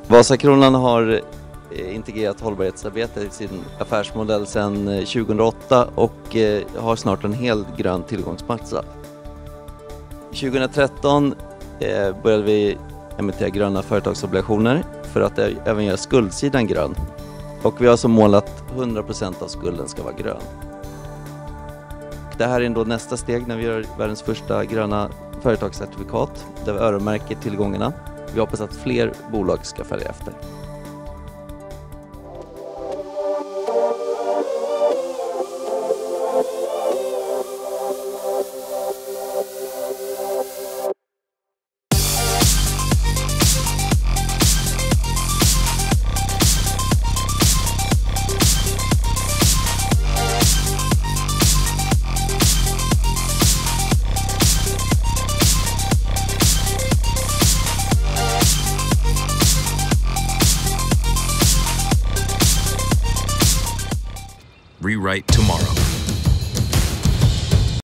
Vasakronan har integrerat hållbarhetsarbete i sin affärsmodell sedan 2008 och har snart en hel grön tillgångsmassa. 2013 började vi emittera gröna företagsobligationer för att även göra skuldsidan grön. Och vi har som mål att 100% av skulden ska vara grön. Det här är ändå nästa steg när vi gör världens första gröna företagscertifikat där vi öronmärker tillgångarna. Vi hoppas att fler bolag ska följa efter. Rewrite tomorrow.